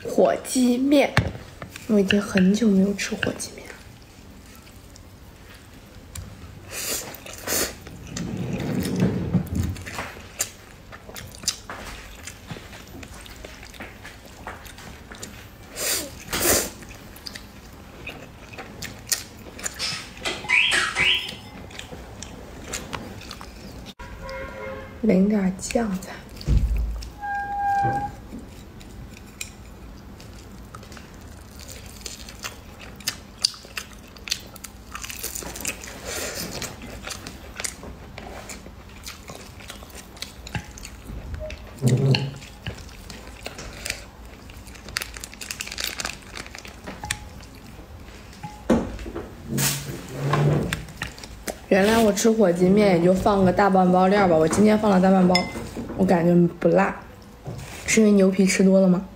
火鸡面，我已经很久没有吃火鸡面了。淋点酱菜。原来我吃火鸡面也就放个大半包料吧，我今天放了大半包，我感觉不辣，是因为牛皮吃多了吗？